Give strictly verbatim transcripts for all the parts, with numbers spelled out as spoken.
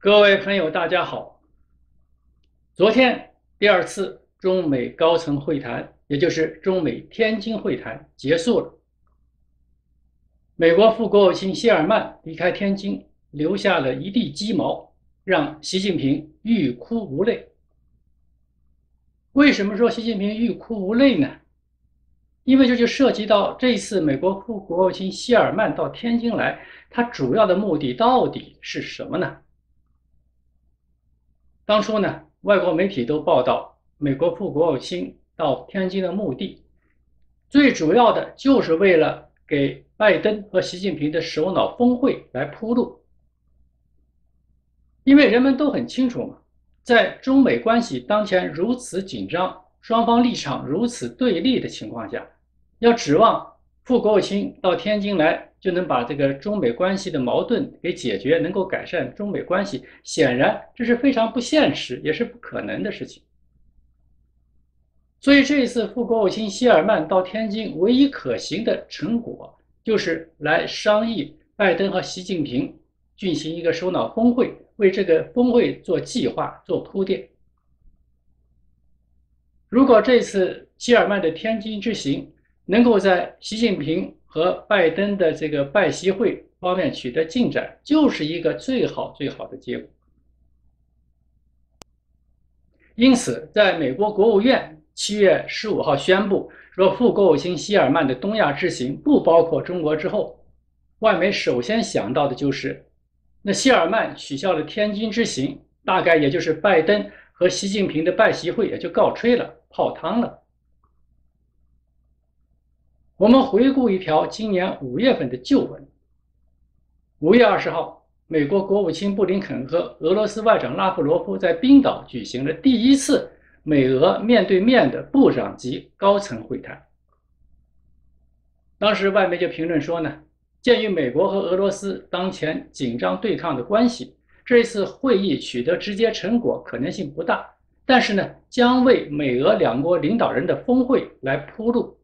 各位朋友，大家好。昨天第二次中美高层会谈，也就是中美天津会谈结束了。美国副国务卿谢尔曼离开天津，留下了一地鸡毛，让习近平欲哭无泪。为什么说习近平欲哭无泪呢？因为这就涉及到这次美国副国务卿谢尔曼到天津来，他主要的目的到底是什么呢？当初呢，外国媒体都报道，美国副国务卿到天津的目的，最主要的就是为了给拜登和习近平的首脑峰会来铺路。因为人们都很清楚嘛，在中美关系当前如此紧张，双方立场如此对立的情况下，要指望副国务卿到天津来就能把这个中美关系的矛盾给解决，能够改善中美关系，显然这是非常不现实，也是不可能的事情。所以这一次副国务卿谢尔曼到天津，唯一可行的成果就是来商议拜登和习近平进行一个首脑峰会，为这个峰会做计划、做铺垫。如果这次谢尔曼的天津之行能够在习近平和拜登的这个拜习会方面取得进展，就是一个最好最好的结果。因此，在美国国务院七月十五号宣布，说副国务卿谢尔曼的东亚之行不包括中国之后，外媒首先想到的就是，那谢尔曼取消了天津之行，大概也就是拜登和习近平的拜习会也就告吹了，泡汤了。我们回顾一条今年五月份的旧闻。五月二十号，美国国务卿布林肯和俄罗斯外长拉夫罗夫在冰岛举行了第一次美俄面对面的部长级高层会谈。当时外媒就评论说呢，鉴于美国和俄罗斯当前紧张对抗的关系，这一次会议取得直接成果可能性不大，但是呢，将为美俄两国领导人的峰会来铺路。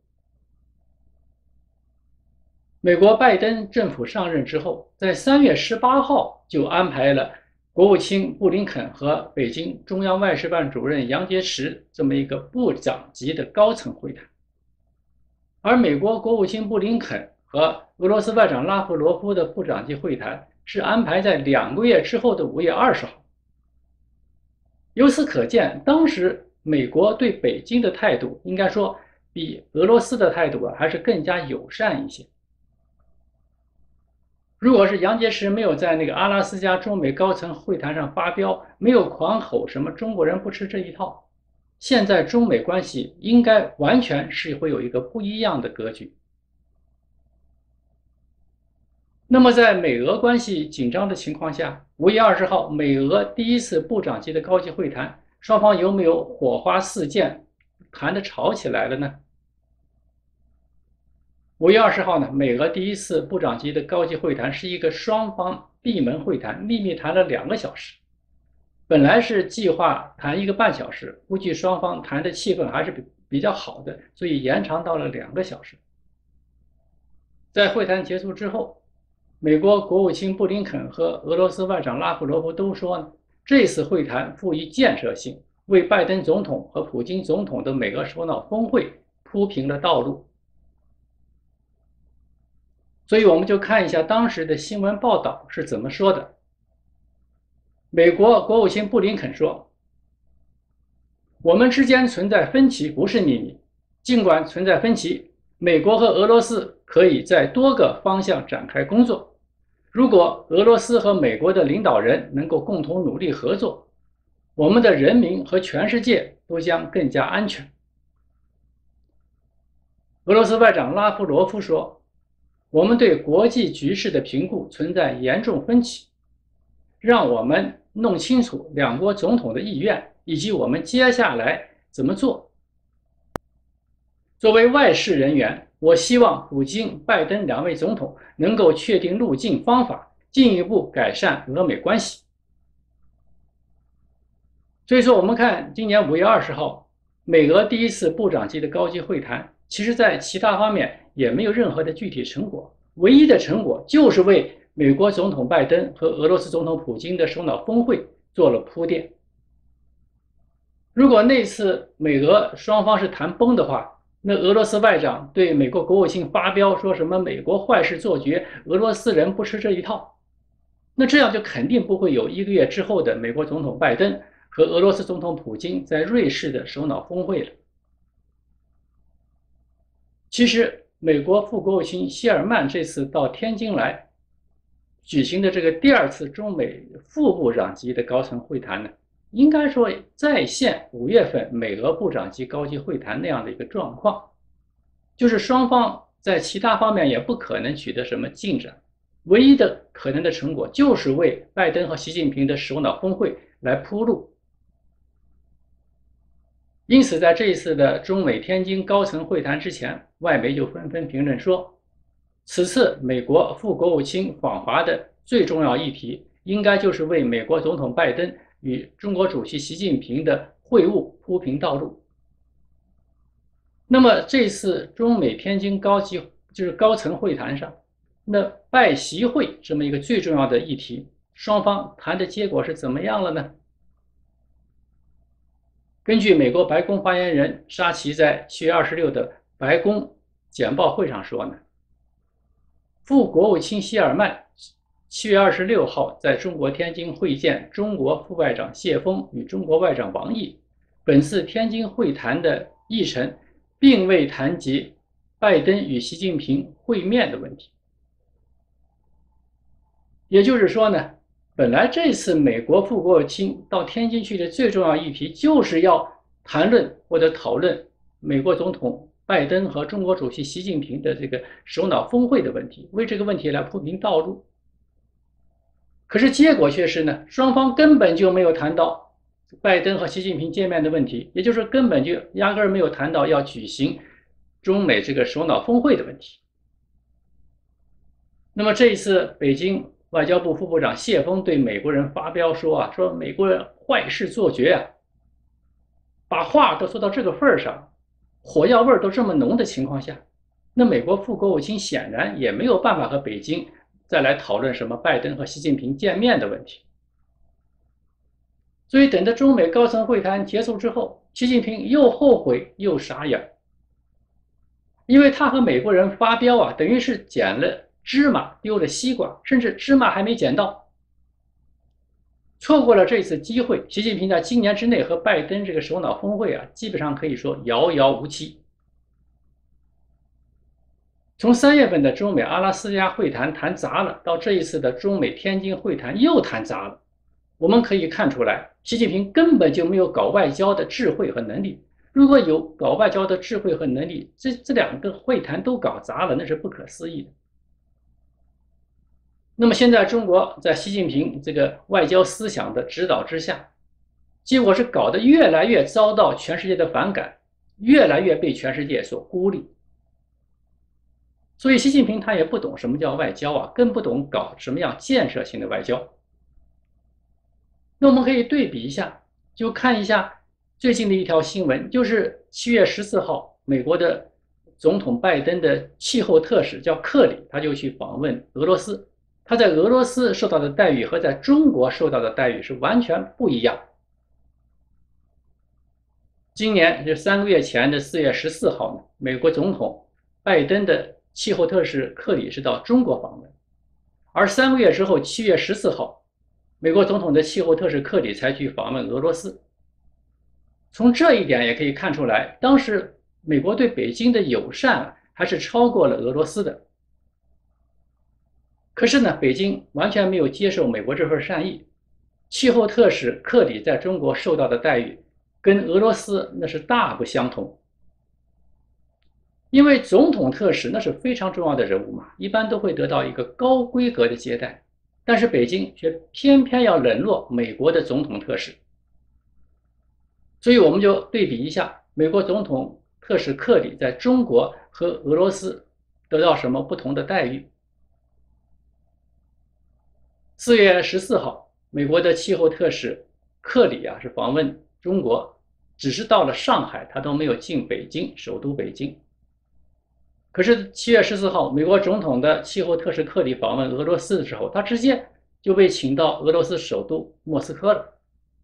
美国拜登政府上任之后，在三月十八号就安排了国务卿布林肯和北京中央外事办主任杨洁篪这么一个部长级的高层会谈。而美国国务卿布林肯和俄罗斯外长拉夫罗夫的部长级会谈是安排在两个月之后的五月二十号。由此可见，当时美国对北京的态度，应该说比俄罗斯的态度啊，还是更加友善一些。如果是杨洁篪没有在那个阿拉斯加中美高层会谈上发飙，没有狂吼什么中国人不吃这一套，现在中美关系应该完全是会有一个不一样的格局。那么在美俄关系紧张的情况下，五月二十号美俄第一次部长级的高级会谈，双方有没有火花四溅，谈得吵起来了呢？五月二十号呢，美俄第一次部长级的高级会谈是一个双方闭门会谈，秘密谈了两个小时。本来是计划谈一个半小时，估计双方谈的气氛还是比比较好的，所以延长到了两个小时。在会谈结束之后，美国国务卿布林肯和俄罗斯外长拉夫罗夫都说呢，这次会谈富于建设性，为拜登总统和普京总统的美俄首脑峰会铺平了道路。所以我们就看一下当时的新闻报道是怎么说的。美国国务卿布林肯说，我们之间存在分歧不是秘密，尽管存在分歧，美国和俄罗斯可以在多个方向展开工作。如果俄罗斯和美国的领导人能够共同努力合作，我们的人民和全世界都将更加安全。俄罗斯外长拉夫罗夫说，我们对国际局势的评估存在严重分歧，让我们弄清楚两国总统的意愿以及我们接下来怎么做。作为外事人员，我希望普京、拜登两位总统能够确定路径方法，进一步改善俄美关系。所以说，我们看今年五月二十号，美俄第一次部长级的高级会谈，其实在其他方面也没有任何的具体成果，唯一的成果就是为美国总统拜登和俄罗斯总统普京的首脑峰会做了铺垫。如果那次美俄双方是谈崩的话，那俄罗斯外长对美国国务卿发飙，说什么美国坏事做绝，俄罗斯人不吃这一套，那这样就肯定不会有一个月之后的美国总统拜登和俄罗斯总统普京在瑞士的首脑峰会了。其实，美国副国务卿希尔曼这次到天津来举行的这个第二次中美副部长级的高层会谈呢，应该说再现五月份美俄部长级高级会谈那样的一个状况，就是双方在其他方面也不可能取得什么进展，唯一的可能的成果就是为拜登和习近平的首脑峰会来铺路。因此，在这一次的中美天津高层会谈之前，外媒就纷纷评论说，此次美国副国务卿访华的最重要议题，应该就是为美国总统拜登与中国主席习近平的会晤铺平道路。那么这次中美天津高级就是高层会谈上，那拜习会这么一个最重要的议题，双方谈的结果是怎么样了呢？根据美国白宫发言人沙奇在七月二十六的白宫简报会上说呢，副国务卿希尔曼七月二十六号在中国天津会见中国副外长谢锋与中国外长王毅。本次天津会谈的议程并未谈及拜登与习近平会面的问题。也就是说呢，本来这次美国副国务卿到天津去的最重要议题，就是要谈论或者讨论美国总统拜登和中国主席习近平的这个首脑峰会的问题，为这个问题来铺平道路。可是结果却是呢，双方根本就没有谈到拜登和习近平见面的问题，也就是根本就压根儿没有谈到要举行中美这个首脑峰会的问题。那么这一次北京外交部副部长谢锋对美国人发飙说啊，说美国人坏事做绝啊，把话都说到这个份儿上，火药味都这么浓的情况下，那美国副国务卿显然也没有办法和北京再来讨论什么拜登和习近平见面的问题。所以等到中美高层会谈结束之后，习近平又后悔又傻眼，因为他和美国人发飙啊，等于是捡了芝麻丢了西瓜，甚至芝麻还没捡到。错过了这次机会，习近平在今年之内和拜登这个首脑峰会啊，基本上可以说遥遥无期。从三月份的中美阿拉斯加会谈谈砸了，到这一次的中美天津会谈又谈砸了，我们可以看出来，习近平根本就没有搞外交的智慧和能力。如果有搞外交的智慧和能力，这这两个会谈都搞砸了，那是不可思议的。那么现在中国在习近平这个外交思想的指导之下，结果是搞得越来越遭到全世界的反感，越来越被全世界所孤立。所以习近平他也不懂什么叫外交啊，更不懂搞什么样建设性的外交。那我们可以对比一下，就看一下最近的一条新闻，就是七月十四号，美国的总统拜登的气候特使叫克里，他就去访问俄罗斯。他在俄罗斯受到的待遇和在中国受到的待遇是完全不一样。今年就三个月前的四月十四号呢，美国总统拜登的气候特使克里是到中国访问，而三个月之后，七月十四号，美国总统的气候特使克里才去访问俄罗斯。从这一点也可以看出来，当时美国对北京的友善还是超过了俄罗斯的。可是呢，北京完全没有接受美国这份善意，气候特使克里在中国受到的待遇跟俄罗斯那是大不相同。因为总统特使那是非常重要的人物嘛，一般都会得到一个高规格的接待，但是北京却偏偏要冷落美国的总统特使。所以我们就对比一下美国总统特使克里在中国和俄罗斯得到什么不同的待遇。四月十四号，美国的气候特使克里啊是访问中国，只是到了上海，他都没有进北京，首都北京。 可是七月十四号，美国总统的气候特使克里访问俄罗斯的时候，他直接就被请到俄罗斯首都莫斯科了。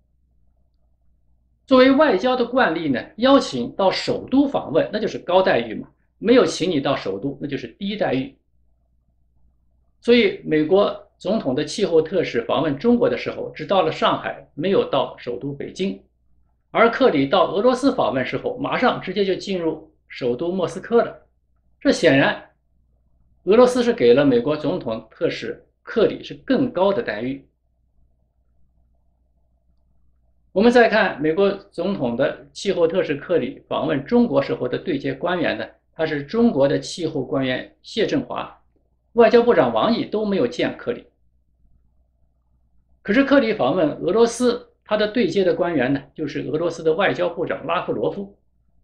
作为外交的惯例呢，邀请到首都访问，那就是高待遇嘛；没有请你到首都，那就是低待遇。所以，美国总统的气候特使访问中国的时候，只到了上海，没有到首都北京。而克里到俄罗斯访问时候，马上直接就进入首都莫斯科了。这显然，俄罗斯是给了美国总统特使克里是更高的待遇。我们再看美国总统的气候特使克里访问中国时候的对接官员呢，他是中国的气候官员谢振华，外交部长王毅都没有见克里。可是克里访问俄罗斯，他的对接的官员呢，就是俄罗斯的外交部长拉夫罗夫。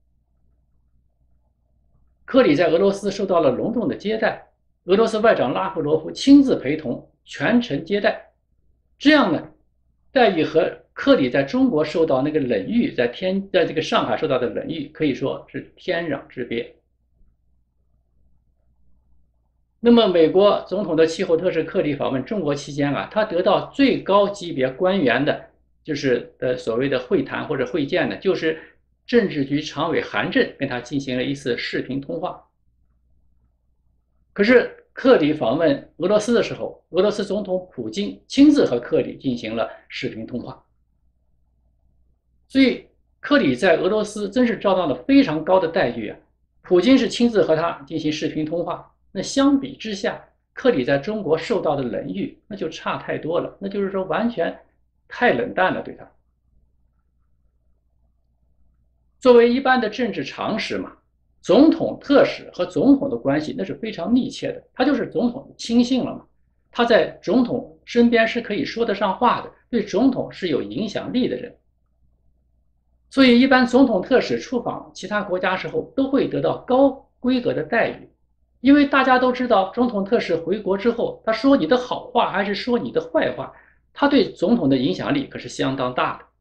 克里在俄罗斯受到了隆重的接待，俄罗斯外长拉夫罗夫亲自陪同，全程接待。这样呢，待遇和克里在中国受到那个冷遇，在天在这个上海受到的冷遇，可以说是天壤之别。那么，美国总统的气候特使克里访问中国期间啊，他得到最高级别官员的，就是的所谓的会谈或者会见呢，就是政治局常委韩正跟他进行了一次视频通话。可是克里访问俄罗斯的时候，俄罗斯总统普京亲自和克里进行了视频通话。所以克里在俄罗斯真是遭到了非常高的待遇啊！普京是亲自和他进行视频通话，那相比之下，克里在中国受到的冷遇那就差太多了，那就是说完全太冷淡了对他。作为一般的政治常识嘛，总统特使和总统的关系那是非常密切的，他就是总统的亲信了嘛，他在总统身边是可以说得上话的，对总统是有影响力的人。所以，一般总统特使出访其他国家时候，都会得到高规格的待遇，因为大家都知道，总统特使回国之后，他说你的好话还是说你的坏话，他对总统的影响力可是相当大的。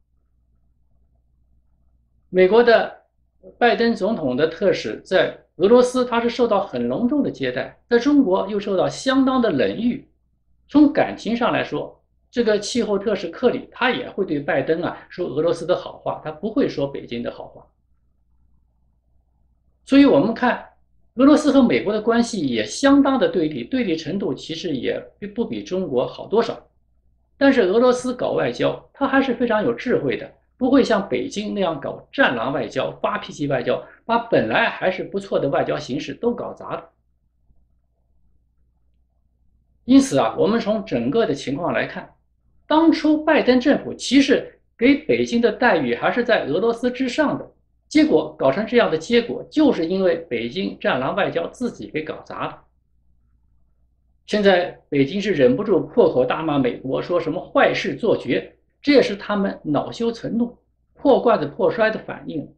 美国的拜登总统的特使在俄罗斯，他是受到很隆重的接待，在中国又受到相当的冷遇。从感情上来说，这个气候特使克里他也会对拜登啊说俄罗斯的好话，他不会说北京的好话。所以我们看俄罗斯和美国的关系也相当的对立，对立程度其实也不比中国好多少。但是俄罗斯搞外交，他还是非常有智慧的，不会像北京那样搞战狼外交、发脾气外交，把本来还是不错的外交形势都搞砸了。因此啊，我们从整个的情况来看，当初拜登政府其实给北京的待遇还是在俄罗斯之上的，结果搞成这样的结果，就是因为北京战狼外交自己给搞砸了。现在北京是忍不住破口大骂美国，说什么坏事做绝，这也是他们恼羞成怒、破罐子破摔的反应。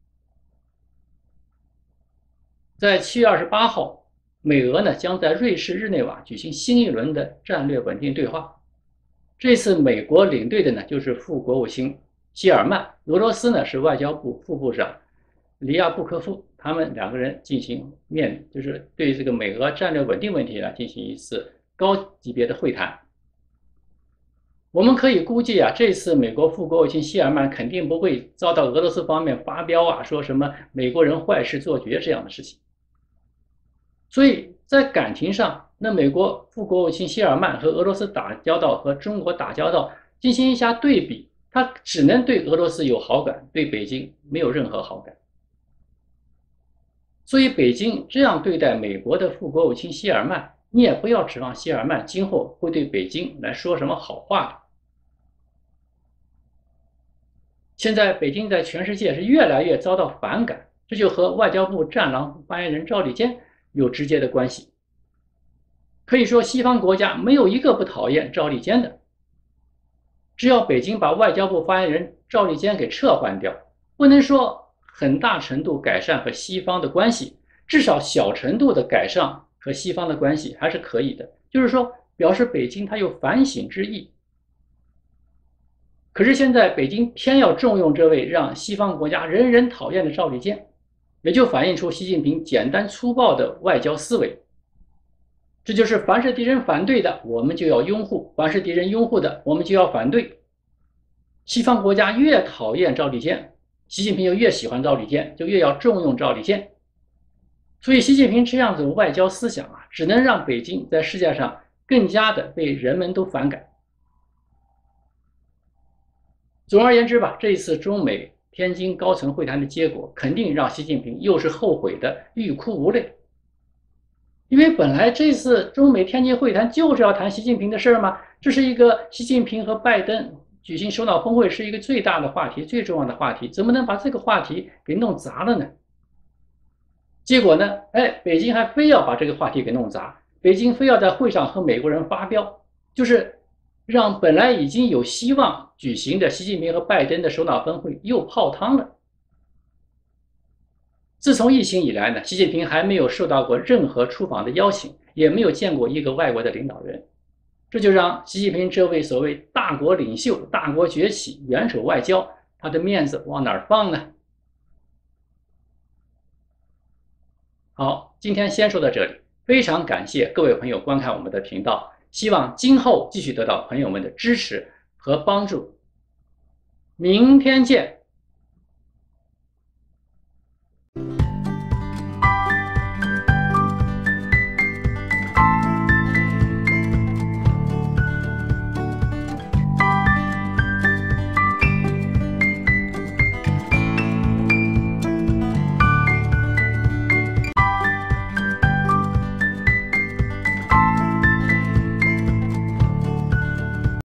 在七月二十八号，美俄呢将在瑞士日内瓦举行新一轮的战略稳定对话。这次美国领队的呢就是副国务卿希尔曼，俄罗斯呢是外交部副部长里亚布科夫，他们两个人进行面，就是对这个美俄战略稳定问题呢进行一次高级别的会谈。我们可以估计啊，这次美国副国务卿希尔曼肯定不会遭到俄罗斯方面发飙啊，说什么美国人坏事做绝这样的事情。所以在感情上，那美国副国务卿希尔曼和俄罗斯打交道和中国打交道进行一下对比，他只能对俄罗斯有好感，对北京没有任何好感。所以北京这样对待美国的副国务卿希尔曼，你也不要指望希尔曼今后会对北京来说什么好话的。现在北京在全世界是越来越遭到反感，这就和外交部战狼发言人赵立坚有直接的关系。可以说西方国家没有一个不讨厌赵立坚的，只要北京把外交部发言人赵立坚给撤换掉，不能说很大程度改善和西方的关系，至少小程度的改善和西方的关系还是可以的，就是说表示北京它有反省之意。可是现在北京偏要重用这位让西方国家人人讨厌的赵立坚， 也就反映出习近平简单粗暴的外交思维。这就是凡是敌人反对的，我们就要拥护；凡是敌人拥护的，我们就要反对。西方国家越讨厌赵立坚，习近平就越喜欢赵立坚，就越要重用赵立坚。所以，习近平这样子的外交思想啊，只能让北京在世界上更加的被人们都反感。总而言之吧，这一次中美天津高层会谈的结果，肯定让习近平又是后悔的欲哭无泪。因为本来这次中美天津会谈就是要谈习近平的事儿嘛，这是一个习近平和拜登举行首脑峰会是一个最大的话题、最重要的话题，怎么能把这个话题给弄砸了呢？结果呢，哎，北京还非要把这个话题给弄砸，北京非要在会上和美国人发飙，就是让本来已经有希望举行的习近平和拜登的首脑峰会又泡汤了。自从疫情以来呢，习近平还没有受到过任何出访的邀请，也没有见过一个外国的领导人，这就让习近平这位所谓大国领袖、大国崛起、元首外交，他的面子往哪儿放呢？好，今天先说到这里，非常感谢各位朋友观看我们的频道，希望今后继续得到朋友们的支持和帮助。明天见。